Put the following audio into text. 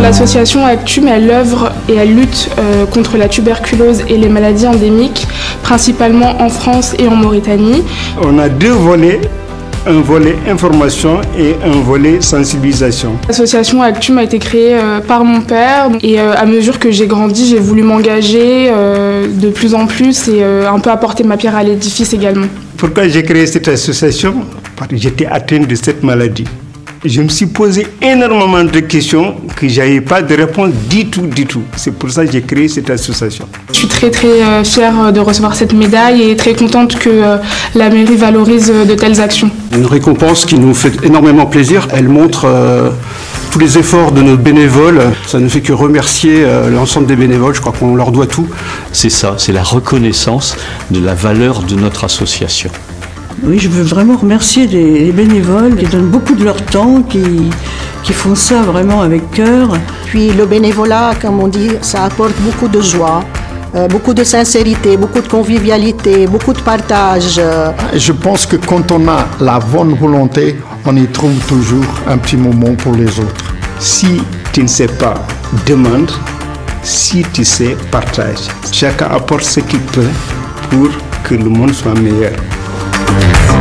L'association Actum, elle œuvre et elle lutte contre la tuberculose et les maladies endémiques, principalement en France et en Mauritanie. On a deux volets. Un volet information et un volet sensibilisation. L'association Actum a été créée par mon père et à mesure que j'ai grandi, j'ai voulu m'engager de plus en plus et un peu apporter ma pierre à l'édifice également. Pourquoi j'ai créé cette association? Parce que j'étais atteint de cette maladie. Je me suis posé énormément de questions que je n'avais pas de réponse du tout. C'est pour ça que j'ai créé cette association. Je suis très fière de recevoir cette médaille et très contente que la mairie valorise de telles actions. Une récompense qui nous fait énormément plaisir. Elle montre tous les efforts de nos bénévoles. Ça ne fait que remercier l'ensemble des bénévoles. Je crois qu'on leur doit tout. C'est ça, c'est la reconnaissance de la valeur de notre association. Oui, je veux vraiment remercier les bénévoles qui donnent beaucoup de leur temps, qui font ça vraiment avec cœur. Puis le bénévolat, comme on dit, ça apporte beaucoup de joie, beaucoup de sincérité, beaucoup de convivialité, beaucoup de partage. Je pense que quand on a la bonne volonté, on y trouve toujours un petit moment pour les autres. Si tu ne sais pas, demande. Si tu sais, partage. Chacun apporte ce qu'il peut pour que le monde soit meilleur.